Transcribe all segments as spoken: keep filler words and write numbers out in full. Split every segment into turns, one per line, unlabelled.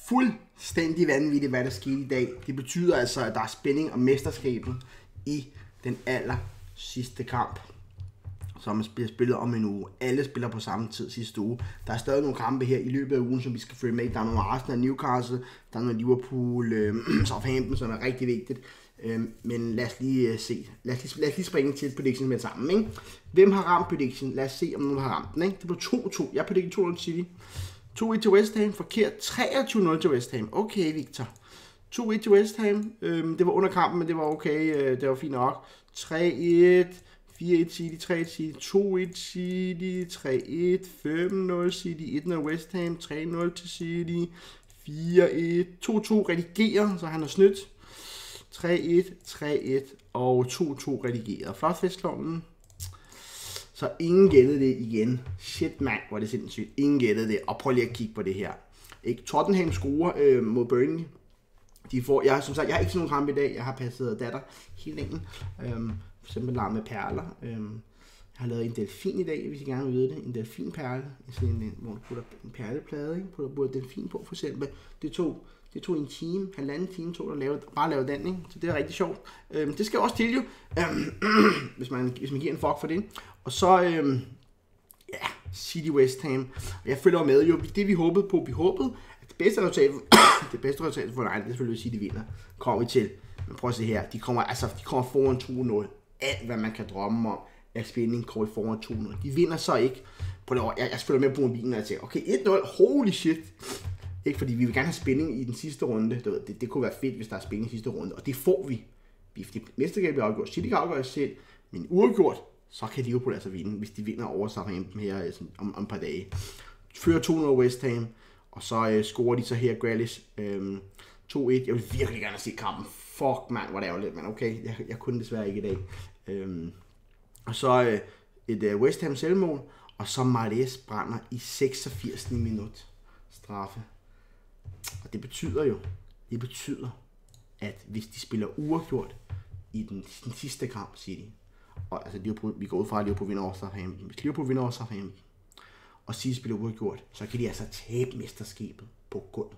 fuldstændig vanvittigt, hvad der skete i dag. Det betyder altså, at der er spænding om mesterskabet i den aller sidste kamp, som bliver spillet om en uge. Alle spiller på samme tid sidste uge. Der er stadig nogle kampe her i løbet af ugen, som vi skal følge med. Der er nogle Arsenal, Newcastle, der er noget Liverpool, øh, Southampton, som er rigtig vigtigt. Øh, men lad os lige uh, se. Lad os lige, lad os lige springe til prediction med sammen. Ikke? Hvem har ramt prediction? Lad os se, om nogen har ramt den. Ikke? Det blev to to. Jeg predicted to nul City. to et til West Ham. Forkert. treogtyve nul til West Ham. Okay, Victor. to et til West Ham. Øh, det var under kampen, men det var okay. Øh, det var fint nok. tre et. fire et City, tre et City, to et City, tre et, fem nul City, et nul West Ham, tre nul til City, fire et, to to redigeret, så han har snydt, tre et, tre et og to to redigeret. Flot festklovnen. Så ingen gættede det igen. Shit mand, hvor er det sindssygt. Ingen gættede det, og prøv lige at kigge på det her. Ikke? Tottenham scorer øh, mod Burnley. De får, jeg, som sagt, jeg har ikke sådan nogen kamp i dag. Jeg har passet datter hele dagen. Øhm, for eksempel larm med perler. Øhm, jeg har lavet en delfin i dag, hvis I gerne vil vide det. En delfinperle. Sådan en, hvor du putter en perleplade, ikke? Putter, putter delfin på for eksempel. Det tog, det tog en time, halvanden time tog at lave, bare lave den, ikke? Så det er rigtig sjovt. Øhm, det skal også til jo, øhm, hvis, man, hvis man giver en fuck for det. Og så, øhm, ja, City West Ham. Jeg følger med jo. Det vi håbede på, vi håbede, at det bedste resultat, det bedste resultat for United, det er selvfølgelig at sige, at de vinder. Kommer vi til. Men prøv at se her. De kommer, altså, de kommer foran to nul. Alt, hvad man kan drømme om, af spænding, kommer foran to nul. De vinder så ikke. På det år. Jeg, jeg følger med på mobilen og tænker, okay, et nul, holy shit. Ikke fordi vi vil gerne have spænding i den sidste runde. Det, det, det kunne være fedt, hvis der er spænding i sidste runde. Og det får vi. Vi det mesterskab bliver afgjort. City kan afgøre selv. Men uafgjort, så kan Liverpool altså vinde, hvis de vinder over Southampton her om, om et par dage. Fører to nul West Ham. Og så øh, scorer de så her Grealish øh, to et. Jeg vil virkelig gerne se kampen. Fuck mand, hvor det ærgerligt, men okay, jeg, jeg kunne desværre ikke i dag. Øh, og så øh, et øh, West Ham selvmål. Og så Mahrez brænder i seksogfirsende minut straffe. Og det betyder jo, det betyder, at hvis de spiller uafgjort i den, den sidste kamp, City, og altså Liverpool, vi går ud fra, at Liverpool vinder over Southampton. Hvis Liverpool vinder over Southampton, og City spiller uafgjort, så kan de altså tabe mesterskabet på gulvet.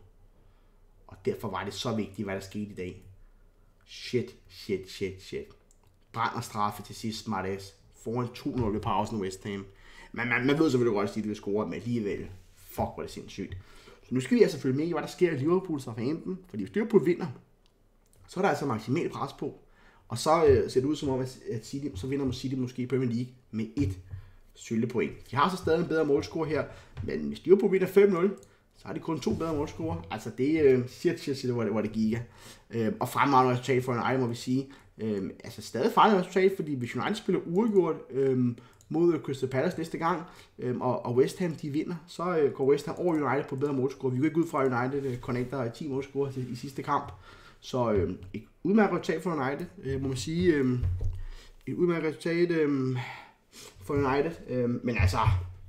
Og derfor var det så vigtigt, hvad der skete i dag. Shit, shit, shit, shit. Brænder straffe til sidst, Mahrez. Foran to nul ved pausen West Ham. Men man, man ved selvfølgelig godt, at de vil score, men alligevel, fuck, hvor er det sindssygt. Så nu skal vi altså følge med i, hvad der sker i Liverpool og Southampton. Fordi hvis Liverpool vinder, så er der altså maksimalt pres på. Og så øh, ser det ud som om, at City, så vinder City måske Premier League med et sølvpoint. De har så stadig en bedre målscore her, men hvis Liverpool vinder fem nul, så har de kun to bedre målscorer. Altså det er øh, shit, shit, shit, hvor det, hvor det gik. Øh, og fremragende resultat for United, må vi sige. Øh, altså stadig farligt resultat, fordi hvis United spiller uafgjort øh, mod Crystal Palace næste gang, øh, og, og West Ham de vinder, så øh, går West Ham over United på bedre målscore. Vi går ikke ud fra United øh, connecter ti målscorer i, i sidste kamp. Så øh, et udmærket resultat for United, øh, må man sige. Øh, et udmærket resultat øh, for United. Øh, men altså,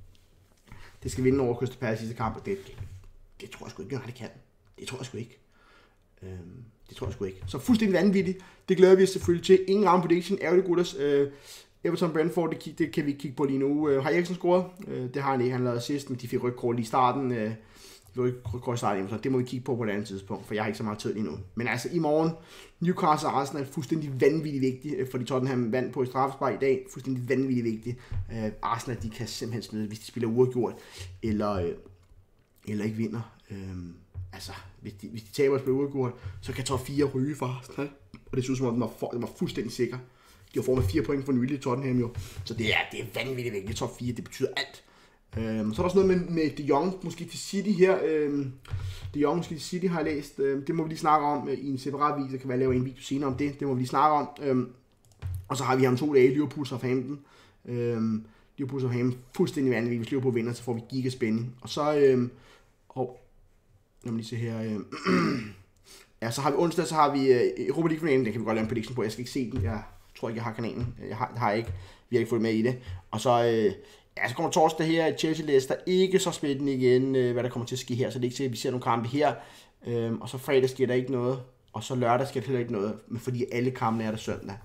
det skal vinde over Crystal Palace i sidste kamp, og det, det, det tror jeg sgu ikke, United kan. Det tror jeg sgu ikke. Øh, det tror jeg sgu ikke. Så fuldstændig vanvittigt. Det glæder vi os selvfølgelig til. Ingen round prediction. Ærgerligt gutters. Øh, Everton Brentford, det, det kan vi kigge på lige nu. Øh, har Eriksen scoret? Øh, det har han ikke. Han lavede sidst, men de fik rødt lige i starten. Øh, i starten, så det må vi kigge på på et andet tidspunkt, for jeg har ikke så meget tid lige nu. Men altså i morgen, Newcastle og Arsenal er fuldstændig vanvittigt vigtigt, fordi Tottenham vandt på et straffespark i dag. Fuldstændig vanvittigt vigtigt. Uh, Arsenal, de kan simpelthen smide, hvis de spiller uafgjort, eller, uh, eller ikke vinder. Uh, altså, hvis de, hvis de taber og spiller uafgjort, så kan top fire ryge for Arsenal. Og det synes som om, den var, for, den var fuldstændig sikker. De har fået med fire point for nylig i Tottenham jo. Så det er, det er vanvittigt vigtigt. Top fire, det betyder alt. Øhm, så er der også noget med, med De Jong, måske til City her. Øhm, De Jong, måske til City har jeg læst. Øhm, det må vi lige snakke om øh, i en separat video. Det kan være, lave en video senere om det. Det må vi lige snakke om. Øhm, og så har vi ham to dage, Liverpool og Southampton. Øhm, Liverpool og Southampton, fuldstændig vanvittigt. Hvis Liverpool vinder, så får vi gigaspænding. Og så, øhm, og, lad mig lige se her. Øhm, ja, så har vi onsdag, så har vi øh, Europa League-finalen. Den kan vi godt lave en prediction på. Jeg skal ikke se den. Jeg tror ikke, jeg har kanalen. Jeg har, det har jeg ikke. Vi har ikke fået med i det. Og så... Øh, Ja, så kommer torsdag her, Chelsea Leicester, ikke så spændende igen, øh, hvad der kommer til at ske her, så det er ikke sikkert, at vi ser nogle kampe her, øhm, og så fredag sker der ikke noget, og så lørdag sker der heller ikke noget, men fordi alle kampene er der søndag.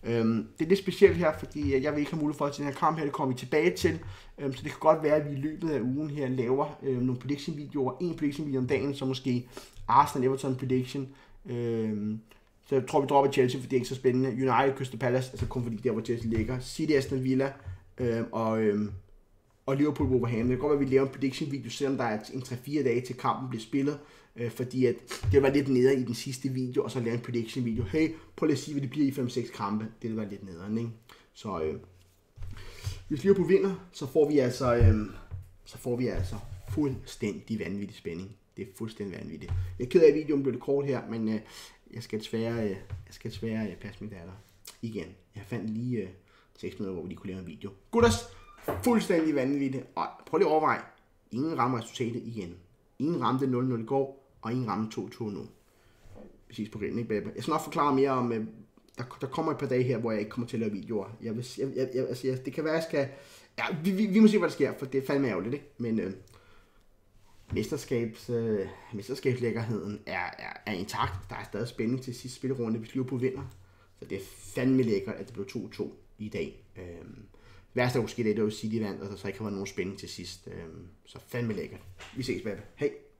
Øhm, det er lidt specielt her, fordi jeg vil ikke have mulighed for til den her kamp her, det kommer vi tilbage til. Øhm, så det kan godt være, at vi i løbet af ugen her laver øh, nogle prediction-videoer, en prediction-video om dagen, så måske Arsenal Everton prediction. Øhm, så jeg tror, vi dropper Chelsea, fordi det er ikke så spændende. United Crystal Palace, altså kun fordi der, hvor Chelsea ligger. City Aston Villa øhm, og, øhm, og Liverpool Wolverhampton. Det kan godt være, at vi laver en prediction-video, selvom der er en tre fire dage til kampen bliver spillet. Øh, fordi at det var lidt nede i den sidste video, og så lave en prediction video. Hey, prøv lige at sige, hvad det bliver i fem seks kampe. Det vil være lidt nederen, ikke? Så øh, hvis Liverpool vinder, så får vi altså, øh, så får vi altså fuldstændig vanvittig spænding. Det er fuldstændig vanvittigt. Jeg er ked af, at videoen blev lidt kort her, men øh, jeg skal desværre, øh, jeg skal desværre øh, passe min datter igen. Jeg fandt lige øh, seks minutter, hvor vi lige kunne lave en video. Gutters, fuldstændig vanvittigt. Og prøv lige at overveje. Ingen rammer resultatet igen. Ingen ramte nul nul i går, og ingen ramte to to nu. Præcis på grillen, ikke baby? Jeg skal nok forklare mere om, øh, der, der kommer et par dage her, hvor jeg ikke kommer til at lave videoer. Jeg vil, jeg, jeg, jeg, altså, jeg, det kan være, jeg skal... Ja, vi, vi, vi må se, hvad der sker, for det er fandme ærgerligt, ikke? Men øh, mesterskabs, øh, mesterskabslækkerheden er, er, er intakt. Der er stadig spænding til sidste spillerunde, hvis Liverpool vinder. Så det er fandme lækkert, at det blev to to i dag. Øh, værste, der kunne ske, det er jo City vandt, og der så ikke har været nogen spænding til sidst. Øh, så fandme lækkert. Vi ses, baby. Hej!